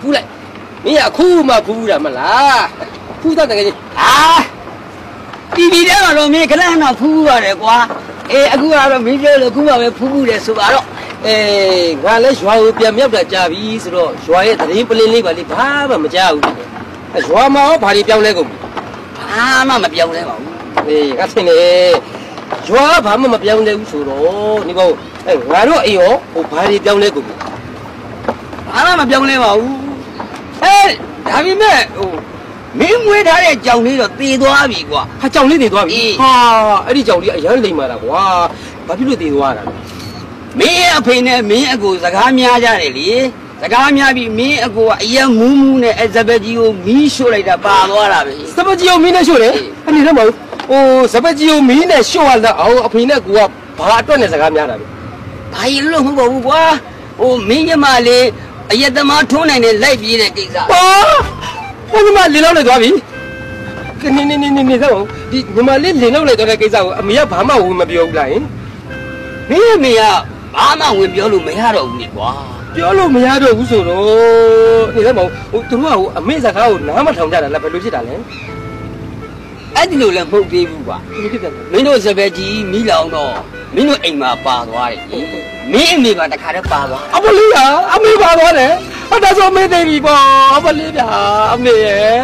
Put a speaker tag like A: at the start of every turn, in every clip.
A: ဖူးလိုက်မင်းကအခုမှဖူးတာမလားဖူးတော့တကယ်ကြီး
B: တီဗီထဲမှာတော့မင်းခဏခဏဖူးရတယ်ကွာအခုကတော့မင်းပြောလို့အခုမှပဲဖူးတယ်ဆိုတော့
A: ငါလည်းရွာကိုပြန်မြောက်တာကြာပြီဆိုတော့ရွာရဲ့သတင်းပလင်းလေးပါလေဘာမှမကြားဘူးရွာမှာဘာတွေပြောင်းလဲကုန်ပြီ
B: ဘာမှမပြောင်းလဲပါဘူး
A: ကဆင်းလေရွာဘာမှမပြောင်းလဲဘူးဆိုတော့ဒီကောင်ငါတို့အိမ်ရောဘာတွေပြောင်းလဲကုန်ပြီ
B: ဘာမှမပြောင်းလဲပါဘူးဒါပေမဲ့မင်းမွေးထားတဲ့ကြောင်လေးတော့တည်သွားပြီကွာ
A: ဟာကြောင်လေးတည်သွားပြီဟာအဲ့ဒီကြောင်လေးအရန်လိမ့်မာတာကွာဘာဖြစ်လို့တည်သွားတာလဲ
B: မင်းအဖေနဲ့မင်းအကိုစကားများကြတယ်လေစကားများပြီးမင်းအကိုကအရင်မူးမူးနဲ့စပက်ကြီးကိုမီးရှို့လိုက်တာပါသွားတာပဲ
A: စပက်ကြီးကိုမီးနဲ့ရှို့တယ်အနေနဲ့မဟုတ်စပက်ကြီးကိုမီးနဲ့ရှို့ရတာအောင်အဖေနဲ့ကိုကဘာအတွက်နဲ့စကားများတာလဲ
B: ဘာရင်လို့မဟုတ်ပါဘူးကွာမင်းညမလေးအယက်သမားထွန်းနိုင်နဲ့လိုက်ပြေးတဲ့ကိစ္စ
A: ဘယ်မှာလင်းလောက်လိုက်သွားပြီနေစမ်းဒီညီမလေးလင်းလောက်လိုက်သွားတဲ့ကိစ္စကိုအမေကဘာမှဝင်မပြောဘူးလားဟင်
B: မင်းအမေကဘာမှဝင်ပြောလို့မရတော့ဘူးလေကွာ
A: ပြောလို့မရတော့ဘူးဆိုတော့နေစမ်းသူတို့ကအမေစကားကိုနားမထောင်ကြတာလားဘယ်လိုဖြစ်တာလဲ
B: အဲ့ဒီလိုလည်းမဟုတ်သေးဘူးကွာမင်းတို့စပယ်ကြီးမိလောင်တော့မင်းတို့အိမ်မှာပါသွားတယ်မင်းအမေကတခါတည်းပါသွား
A: အမလေးကအမေပါသွားတယ်ဟောဒါဆိုမေးသိပြီပေါ့အမလေးဗျာအမေ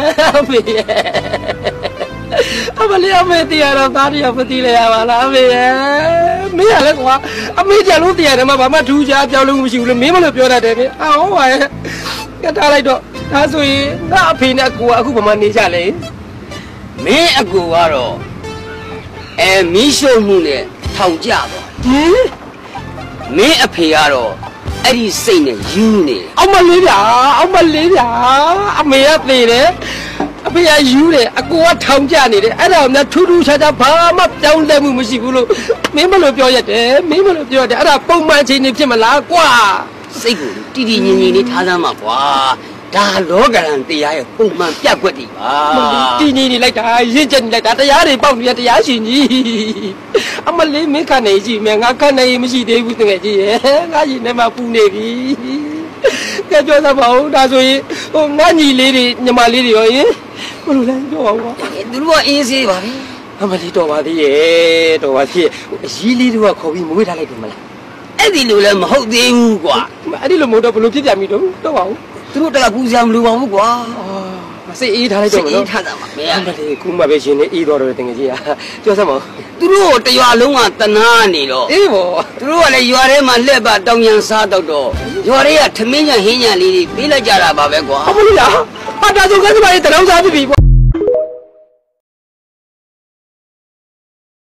A: အမေတရားတော့သားရမသိလဲရပါလားအမေမင်းရလဲကွာအမေကြလို့တရားတယ်မှာဘာမှထူးခြားပြောင်းလို့မရှိဘူးလေမင်းမလို့ပြောတတ်တယ်ဗျဟုတ်ပါရဲ့ကထားလိုက်တော့ဒါဆိုရင်ငါအဖေနဲ့အကူကအခုဘာမှနေကြလဲ
B: မင်းအကူကတော့မီးရှို့မှုနဲ့ထောင်ကြတော့မင်းအဖေကတော့အဲ့ဒီစိတ်နဲ့ယူနေ
A: အမလေးဗျာအမေကသေတယ်အဖေကယူတယ်အကူကထောင်ကြနေတယ်အဲ့ဒါကထူးထူးခြားခြားဘာမှပြောင်းလဲမှုမရှိဘူးလို့မင်းမလို့ပြောရတယ်အဲ့ဒါပုံမှန်ချိန်နေဖြစ်မလားကွာ
B: စိတ်ကိုတီတီငင်ငင်လေးထားစမ်းပါကွာဒါလောကရန်တရားရဲ့ပုံမှန်ပြက်ွက်တွေပါ
A: တီညီနေလိုက်တာရင့်ကျက်နေလိုက်တာတရားတွေပေါက်နေတရားရှင်ကြီးအမလေးမင်းခန့်နေရှိမယ်ငါခန့်နေမရှိသေးဘူးတကယ်ကြီးရဲ့ငါရင်ထဲမှာပူနေပြီကဲပြောသမောင်းဒါဆိုရင်ငါညီလေးတွေညီမလေးတွေရောရင်ဘယ်လိုလဲပြောအောင်ကွာ
B: သူတို့ကအေးစေးပါပဲ
A: အမလေးတော်ပါသေးရဲ့အကြီးလေးတွေကခေါ်ပြီးမွေးထားလိုက်တယ်မလား
B: အဲ့ဒီလိုလည်းမဟုတ်သေးဘူးကွာ
A: အဲ့ဒီလိုမဟုတ်တော့ဘယ်လိုဖြစ်ပြန်ပြီတော့ပါဦး
B: သူတို့တကပူစရာမလိုပါဘူးကွာ
A: မစိတ်အေးထားလိုက်တော့မလို့
B: အေးထားတာပါမင်း
A: အမလေးခုမှပဲရှင်နေအေးတော့တယ်တကယ်ကြီးပြောစမ်းပါ
B: သူတို့တရွာလုံးကတနာနေတော့
A: အေးပေါ့
B: သူတို့ကလည်းရွာထဲမှာလှက်ပါတောင်ရန်စားတော့ရွာတွေကထမင်းညာဟင်းညာလေးတွေပေးလိုက်ကြတာပါပဲကွာ
A: အမလေးဟာဒါဆိုကစပါးရေးတရောင်းစားပြီပေါ့